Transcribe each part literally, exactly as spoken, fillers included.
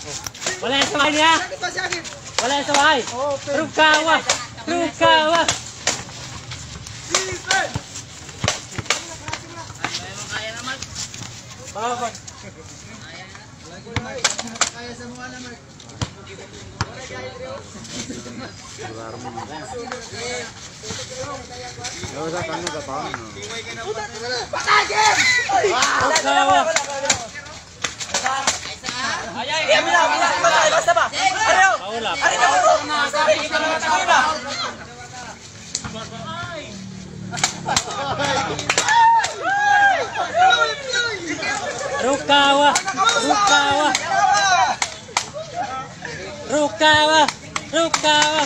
Wala yung saway niya. Wala yung saway. Rukawa. Rukawa. Kaya naman. Bakit? Kaya sa mukha na, Mark. Rukawa, Rukawa, Rukawa, Rukawa.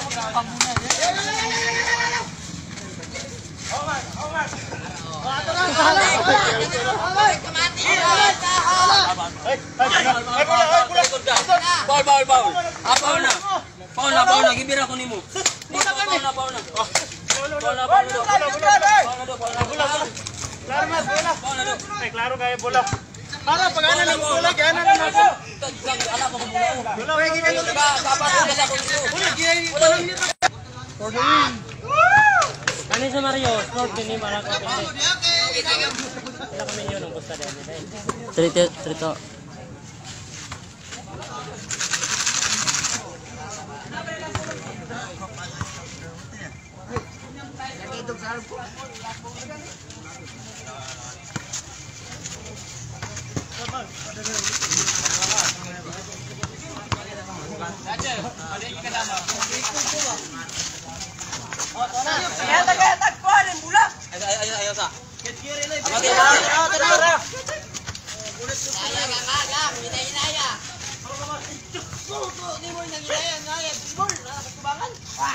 Baul, baul, baul. Apa na? Baul na, baul na. Gibira ko nimo. Baul na, baul na. Baul na, baul na. Klaro mas, bola. Ay, klaro kaya bola. Para pag-anan ng bola, gana na natin. Ala ko bola. Bola, wagi ka to. Papa ko sa ko. Bola, giyay. Bola ni. For the win. Kani sa Mario, sport din ni Malak ko pindi. Wala kami yun ang gusto din. Trito, trito. Ayo, tagay, tagpuan ang bulak. Ayo, ayo, ayo sa. Amagi ba? Tara, tara.Aya, kakaga, hinay-hinaya. Ni mo nang hinaya, ngaya, bol, nakatubangan.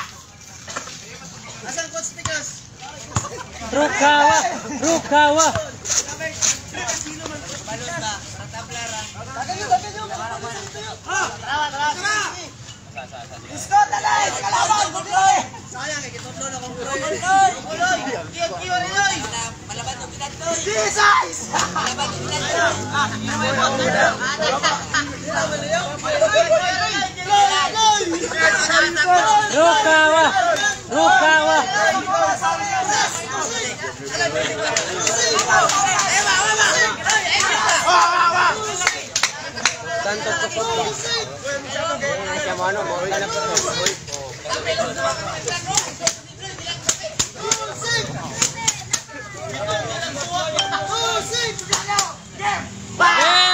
Asan coach Tigas? Rukawa, Rukawa. Balot na, ratablara. Tagay, tagay. Tara, tara. Isko talay, kalaban, buloy. Sayang kay kitudlo na kong buloy. Buloy. Kiyo kiyo reloy. Malaban to pinadto. Jesus! Malaban to pinadto. Rukawa. Rukawa. Tanto to. Siya mo ano, mo na po. Bye!